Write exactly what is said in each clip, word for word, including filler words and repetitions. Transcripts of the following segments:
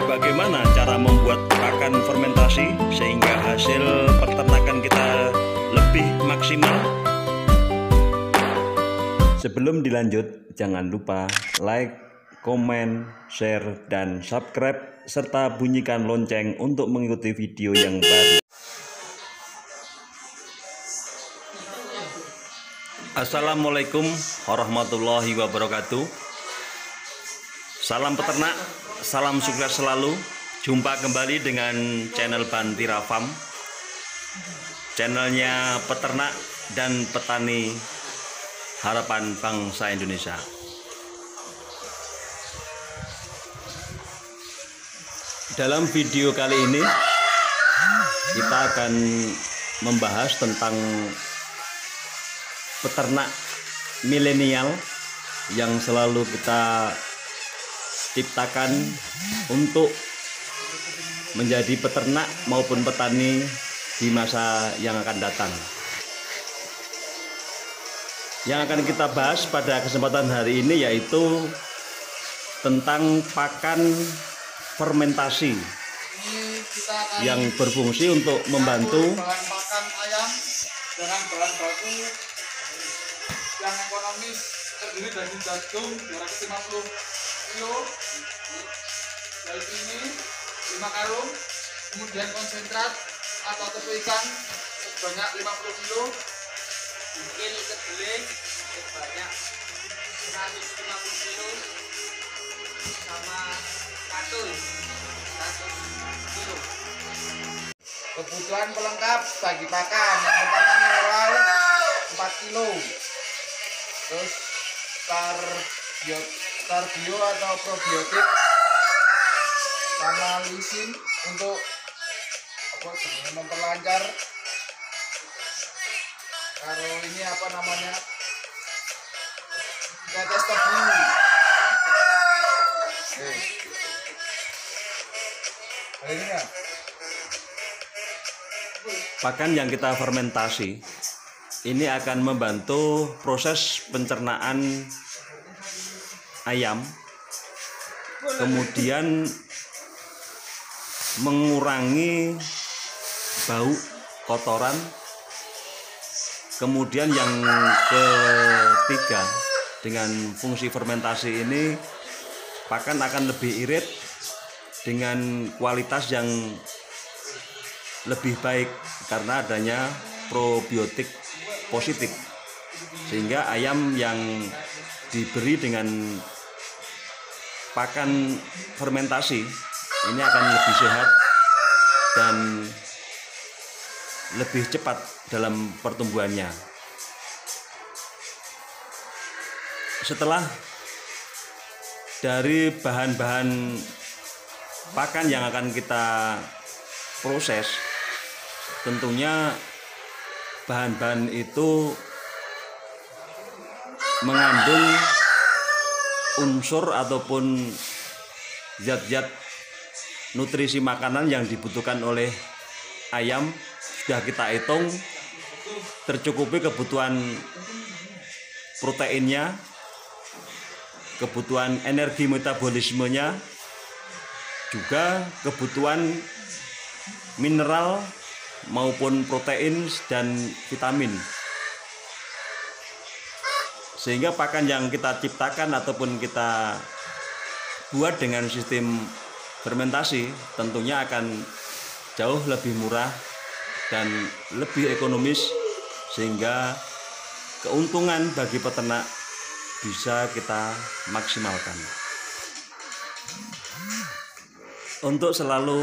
bagaimana cara membuat pakan fermentasi sehingga hasil peternakan kita lebih maksimal? Sebelum dilanjut, jangan lupa like, komen, share, dan subscribe, serta bunyikan lonceng untuk mengikuti video yang baru. Assalamualaikum warahmatullahi wabarakatuh. Salam peternak, salam sukses selalu. Jumpa kembali dengan channel Bantira Farm, channelnya peternak dan petani harapan bangsa Indonesia. Dalam video kali ini kita akan membahas tentang peternak milenial yang selalu kita ciptakan untuk menjadi peternak maupun petani di masa yang akan datang. Yang akan kita bahas pada kesempatan hari ini yaitu tentang pakan fermentasi yang berfungsi untuk membantu bahan pakan ayam dengan bahan baku yang ekonomis, terdiri dari jagung dua ratus lima puluh kilo, dari ini lima karung, kemudian konsentrat atau tepung ikan sebanyak lima puluh kilo, mungkin kedelai sebanyak seratus lima puluh kilo, sama katul seratus kilo. Kebutuhan pelengkap bagi pakan yang pertama mineral empat kilo, terus karbio, karbio atau probiotik, sama lisin untuk apa, memperlancar. Kalau ini apa namanya, tetes tebu. Oke. Ada ini ya? pakan yang kita fermentasi ini akan membantu proses pencernaan ayam, kemudian mengurangi bau kotoran, kemudian yang ketiga, dengan fungsi fermentasi ini pakan akan lebih irit dengan kualitas yang lebih baik karena adanya probiotik positif, sehingga ayam yang diberi dengan pakan fermentasi ini akan lebih sehat dan lebih cepat dalam pertumbuhannya. Setelah dari bahan-bahan pakan yang akan kita proses, tentunya bahan-bahan itu mengandung unsur ataupun zat-zat nutrisi makanan yang dibutuhkan oleh ayam. Sudah kita hitung tercukupi kebutuhan proteinnya, kebutuhan energi metabolismenya, juga kebutuhan mineral maupun protein dan vitamin, sehingga pakan yang kita ciptakan ataupun kita buat dengan sistem fermentasi tentunya akan jauh lebih murah dan lebih ekonomis, sehingga keuntungan bagi peternak bisa kita maksimalkan. Untuk selalu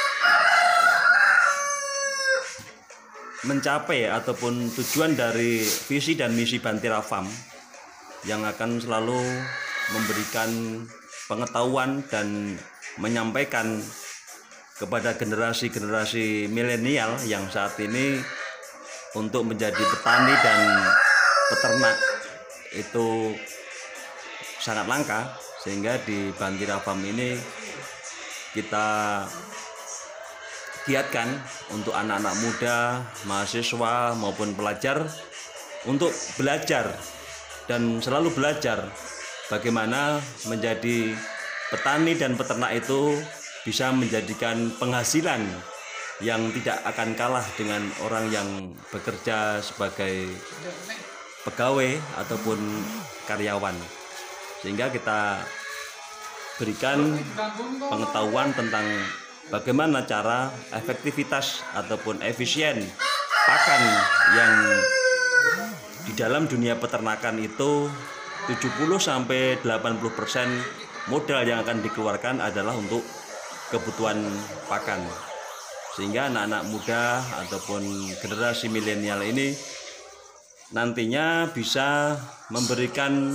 mencapai ataupun tujuan dari visi dan misi Bantira Farm yang akan selalu memberikan pengetahuan dan menyampaikan kepada generasi-generasi milenial yang saat ini untuk menjadi petani dan peternak itu sangat langka, sehingga di Bantira Farm ini kita giatkan untuk anak-anak muda, mahasiswa maupun pelajar untuk belajar dan selalu belajar bagaimana menjadi petani dan peternak itu bisa menjadikan penghasilan yang tidak akan kalah dengan orang yang bekerja sebagai pegawai ataupun karyawan. Sehingga kita berikan pengetahuan tentang bagaimana cara efektivitas ataupun efisien pakan yang di dalam dunia peternakan itu tujuh puluh sampai delapan puluh persen modal yang akan dikeluarkan adalah untuk kebutuhan pakan. Sehingga anak-anak muda ataupun generasi milenial ini nantinya bisa memberikan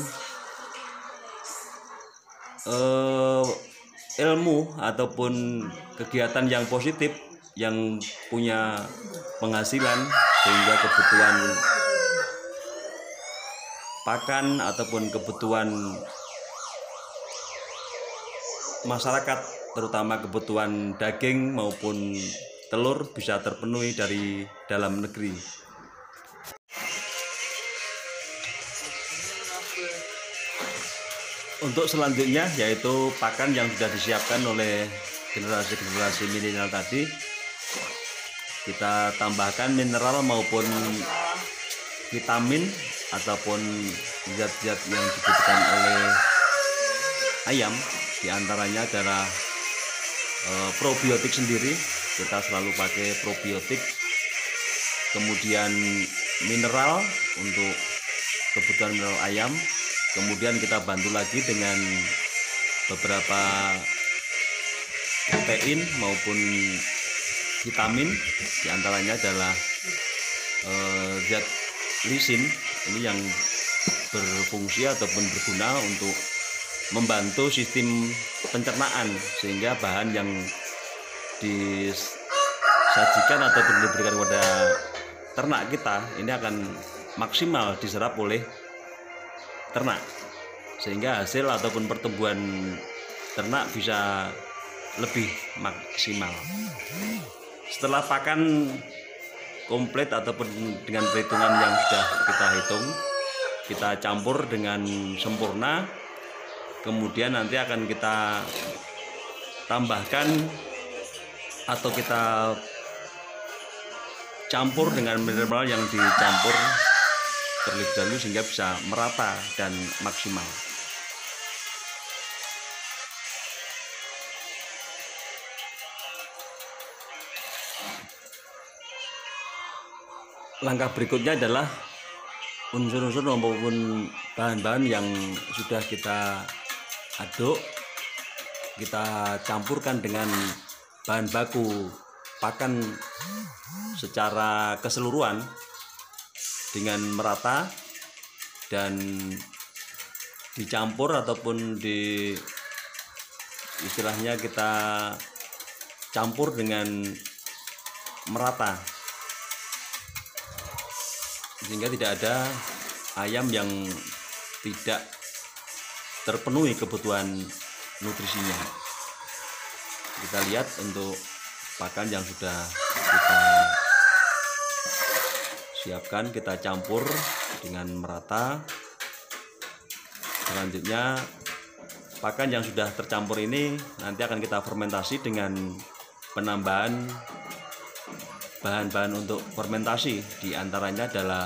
eh, ilmu ataupun kegiatan yang positif yang punya penghasilan, sehingga kebutuhan pakan ataupun kebutuhan masyarakat, terutama kebutuhan daging maupun telur, bisa terpenuhi dari dalam negeri. Untuk selanjutnya yaitu pakan yang sudah disiapkan oleh generasi-generasi milenial tadi, kita tambahkan mineral maupun vitamin ataupun zat-zat yang dibutuhkan oleh ayam. Di antaranya adalah e, probiotik sendiri, kita selalu pakai probiotik. Kemudian mineral untuk kebutuhan mineral ayam. Kemudian kita bantu lagi dengan beberapa protein maupun vitamin. Di antaranya adalah e, zat lisin, ini yang berfungsi ataupun berguna untuk membantu sistem pencernaan, sehingga bahan yang disajikan ataupun diberikan kepada ternak kita ini akan maksimal diserap oleh ternak, sehingga hasil ataupun pertumbuhan ternak bisa lebih maksimal. Setelah pakan komplit ataupun dengan perhitungan yang sudah kita hitung, kita campur dengan sempurna. Kemudian nanti akan kita tambahkan atau kita campur dengan mineral yang dicampur terlebih dahulu sehingga bisa merata dan maksimal. Langkah berikutnya adalah unsur-unsur maupun bahan-bahan yang sudah kita aduk, kita campurkan dengan bahan baku pakan secara keseluruhan dengan merata dan dicampur ataupun di istilahnya kita campur dengan merata, sehingga tidak ada ayam yang tidak terpenuhi kebutuhan nutrisinya. Kita lihat untuk pakan yang sudah kita siapkan, kita campur dengan merata. Selanjutnya pakan yang sudah tercampur ini nanti akan kita fermentasi dengan penambahan bahan-bahan untuk fermentasi. Di antaranya adalah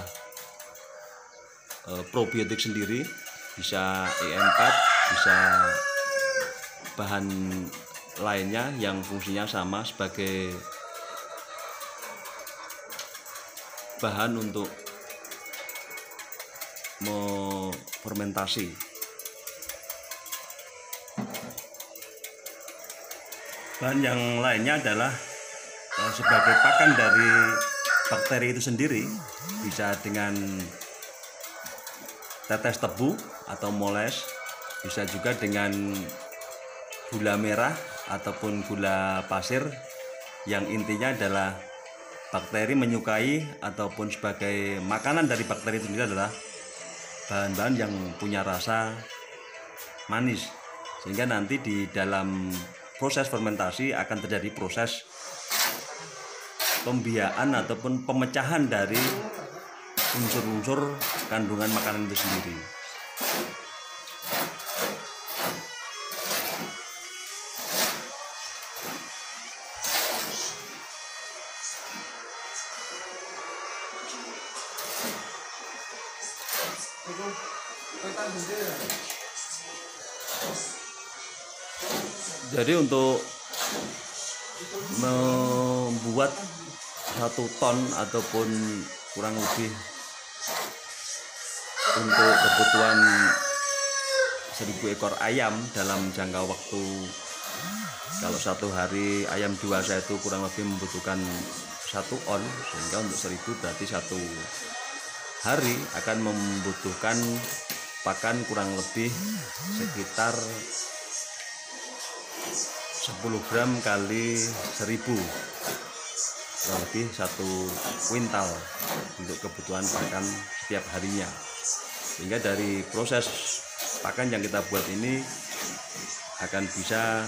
e, probiotik sendiri, bisa E empat, bisa bahan lainnya yang fungsinya sama sebagai bahan untuk fermentasi. Bahan yang lainnya adalah eh, sebagai pakan dari bakteri itu sendiri, bisa dengan tetes tebu atau moles, bisa juga dengan gula merah ataupun gula pasir, yang intinya adalah bakteri menyukai ataupun sebagai makanan dari bakteri itu sendiri adalah bahan-bahan yang punya rasa manis, sehingga nanti di dalam proses fermentasi akan terjadi proses pembiaan ataupun pemecahan dari unsur-unsur kandungan makanan itu sendiri. Jadi untuk membuat satu ton ataupun kurang lebih untuk kebutuhan seribu ekor ayam dalam jangka waktu, kalau satu hari ayam dewasa itu kurang lebih membutuhkan satu on, sehingga untuk seribu berarti satu hari akan membutuhkan pakan kurang lebih sekitar sepuluh gram kali seribu, kurang lebih satu kuintal untuk kebutuhan pakan setiap harinya. Sehingga dari proses pakan yang kita buat ini akan bisa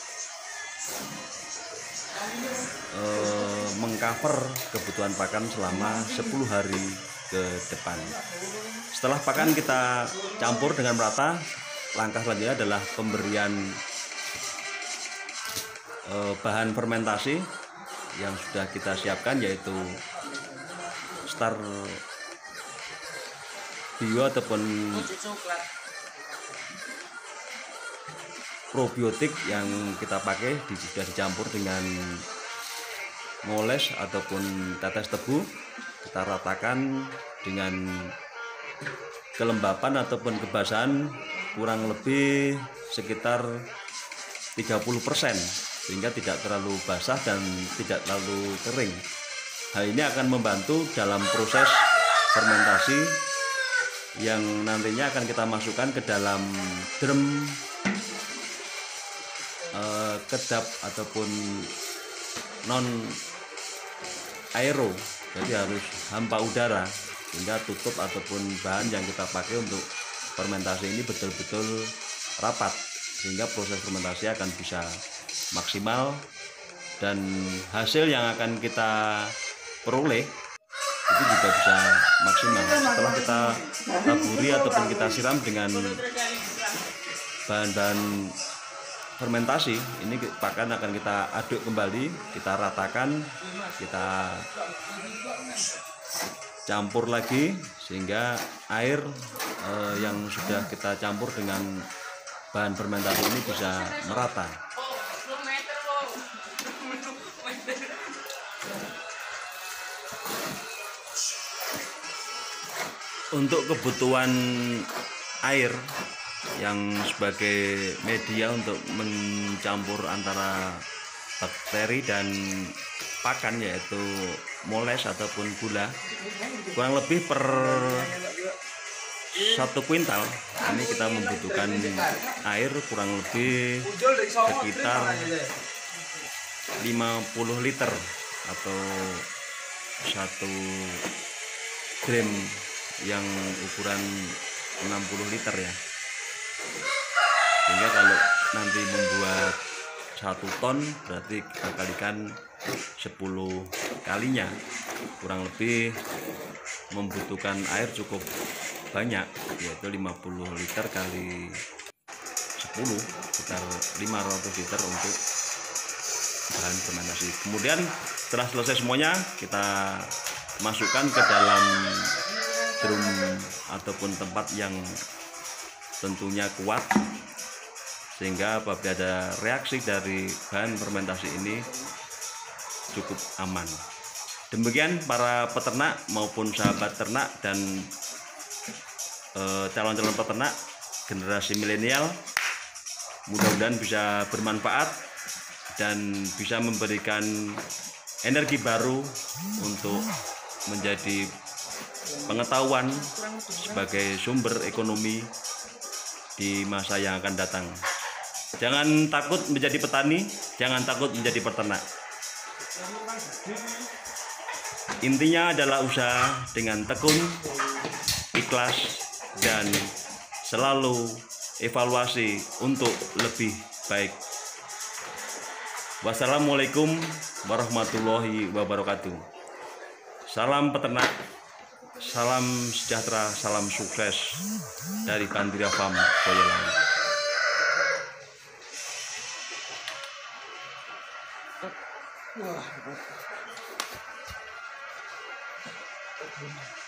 eh, mengcover kebutuhan pakan selama sepuluh hari ke depan. Setelah pakan kita campur dengan merata, langkah selanjutnya adalah pemberian eh, bahan fermentasi yang sudah kita siapkan, yaitu Star Bio ataupun probiotik yang kita pakai di, sudah dicampur dengan moles ataupun tetes tebu. Kita ratakan dengan kelembapan ataupun kebasahan kurang lebih sekitar tiga puluh persen, sehingga tidak terlalu basah dan tidak terlalu kering. Hal ini akan membantu dalam proses fermentasi yang nantinya akan kita masukkan ke dalam drum eh, kedap ataupun non aero, jadi harus hampa udara, sehingga tutup ataupun bahan yang kita pakai untuk fermentasi ini betul-betul rapat, sehingga proses fermentasi akan bisa maksimal dan hasil yang akan kita peroleh itu juga bisa maksimal. Setelah kita taburi ataupun kita siram dengan bahan-bahan fermentasi, ini pakan akan kita aduk kembali, kita ratakan, kita campur lagi sehingga air eh, yang sudah kita campur dengan bahan fermentasi ini bisa merata. Untuk kebutuhan air yang sebagai media untuk mencampur antara bakteri dan pakan, yaitu moles ataupun gula, kurang lebih per satu kuintal ini kita membutuhkan air kurang lebih sekitar lima puluh liter atau satu gram yang ukuran enam puluh liter ya. Sehingga kalau nanti membuat satu ton berarti kita kalikan sepuluh kalinya, kurang lebih membutuhkan air cukup banyak, yaitu lima puluh liter kali sepuluh, sekitar lima ratus liter untuk bahan fermentasi. Kemudian setelah selesai semuanya, kita masukkan ke dalam drum ataupun tempat yang tentunya kuat, sehingga apabila ada reaksi dari bahan fermentasi ini cukup aman. Demikian para peternak maupun sahabat ternak dan calon-calon e, peternak generasi milenial, mudah-mudahan bisa bermanfaat dan bisa memberikan energi baru untuk menjadi pengetahuan sebagai sumber ekonomi di masa yang akan datang. Jangan takut menjadi petani, jangan takut menjadi peternak. Intinya adalah usaha dengan tekun, ikhlas, dan selalu evaluasi untuk lebih baik. Wassalamualaikum warahmatullahi wabarakatuh. Salam peternak, salam sejahtera, salam sukses dari Pandira Farm Boyolali.